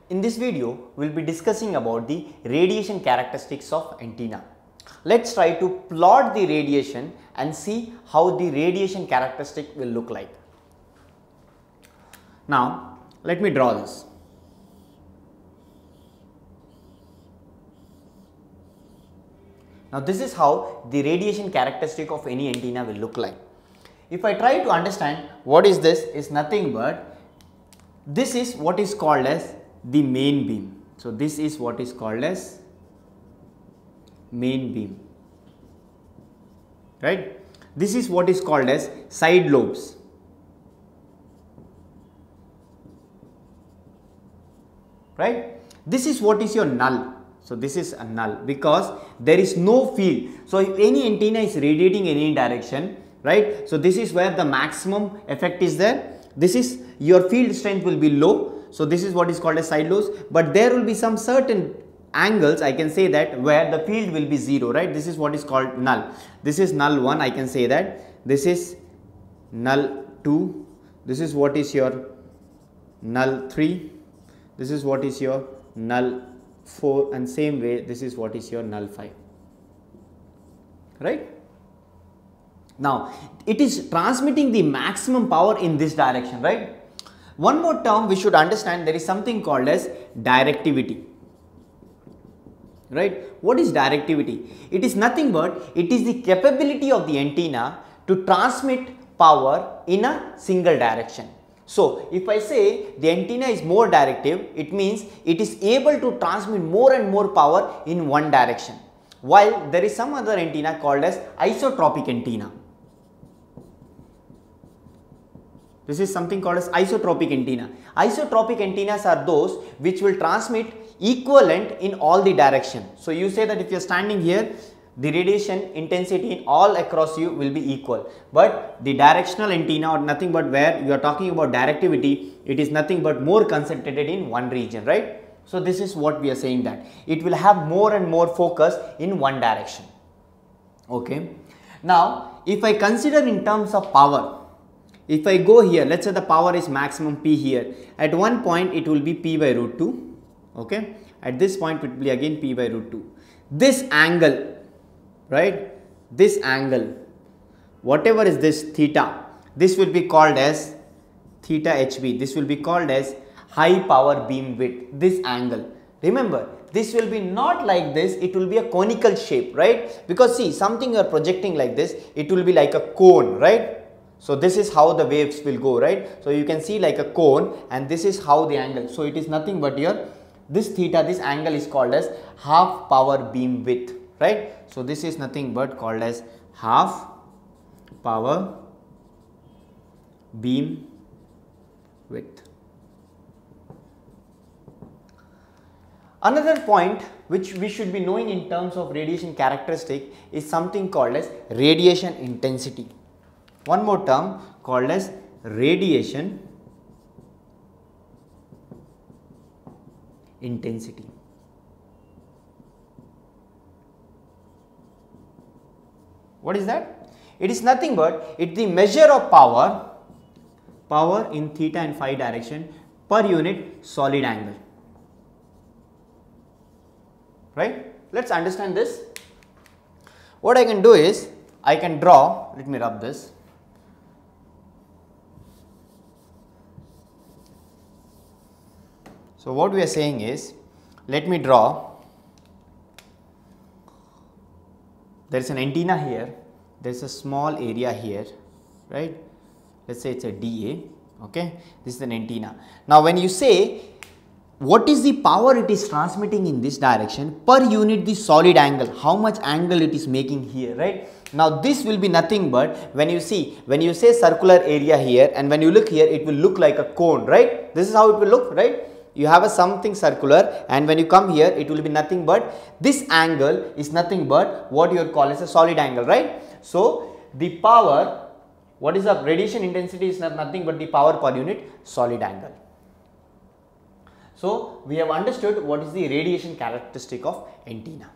In this video, we will be discussing about the radiation characteristics of antenna. Let's try to plot the radiation and see how the radiation characteristic will look like. Now, let me draw this. Now, this is how the radiation characteristic of any antenna will look like. If I try to understand what is this, is nothing but this is what is called as the main beam. So, this is what is called as main beam, right. This is what is called as side lobes, right. This is what is your null. So, this is a null because there is no field. So, if any antenna is radiating in any direction, right. So, this is where the maximum effect is there. This is your field strength will be low. So, this is what is called as side lobes, but there will be some certain angles, I can say that, where the field will be 0, right. This is what is called null. This is null 1, I can say that. This is null 2. This is what is your null 3. This is what is your null 4, and same way this is what is your null 5, right. Now, it is transmitting the maximum power in this direction, right. One more term we should understand, there is something called as directivity, right. What is directivity? It is nothing but it is the capability of the antenna to transmit power in a single direction. So, if I say the antenna is more directive, it means it is able to transmit more and more power in one direction, while there is some other antenna called as isotropic antenna. This is something called as isotropic antenna. Isotropic antennas are those which will transmit equivalent in all the direction. So, you say that if you are standing here, the radiation intensity in all across you will be equal, but the directional antenna, or nothing but where you are talking about directivity, it is nothing but more concentrated in one region, right. So, this is what we are saying, that it will have more and more focus in one direction. Okay. Now, if I consider in terms of power, if I go here, let us say the power is maximum P here, at one point it will be P by root 2, okay. At this point it will be again P by root 2. This angle, right, this angle, whatever is this theta, this will be called as theta HB, this will be called as high power beam width, this angle. Remember, this will be not like this, it will be a conical shape, right, because see, something you are projecting like this, it will be like a cone, right. So, this is how the waves will go, right. So, you can see like a cone, and this is how the angle. So, it is nothing but your this theta, this angle is called as half power beam width, right. So, this is nothing but called as half power beam width. Another point which we should be knowing in terms of radiation characteristic is something called as radiation intensity. One more term called as radiation intensity. What is that? It is nothing but it the measure of power in theta and phi direction per unit solid angle, right. Let us understand this. What I can do is I can draw, let me rub this. So, what we are saying is, let me draw, there is an antenna here, there is a small area here, right, let us say it is a DA, okay, this is an antenna. Now, when you say what is the power it is transmitting in this direction per unit the solid angle, how much angle it is making here, right. Now, this will be nothing but when you say circular area here, and when you look here, it will look like a cone, right. This is how it will look, right. You have a something circular, and when you come here, it will be nothing but this angle is nothing but what you call as a solid angle, right. So, the power, what is the radiation intensity is nothing but the power per unit solid angle. So, we have understood what is the radiation characteristic of antenna.